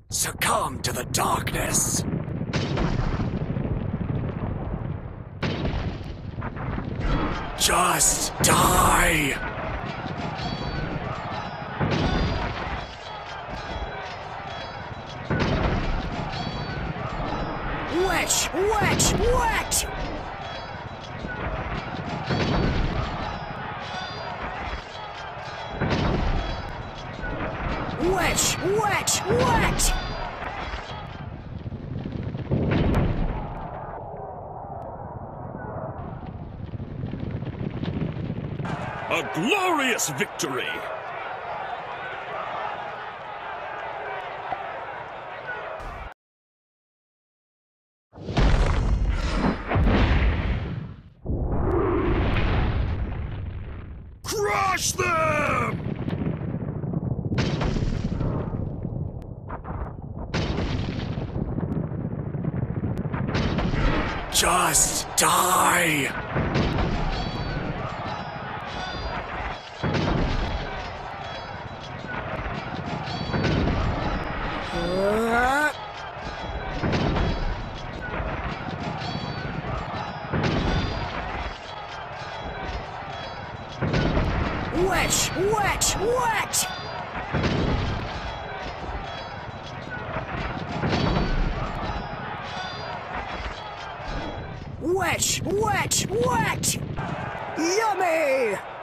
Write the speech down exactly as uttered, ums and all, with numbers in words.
Succumb to the darkness. Just die! Witch! Witch! Witch! Witch! Witch! Witch! A glorious victory! Crush them! Just die! Uh... Witch! Witch! Witch! Witch! Witch! Witch! Yummy!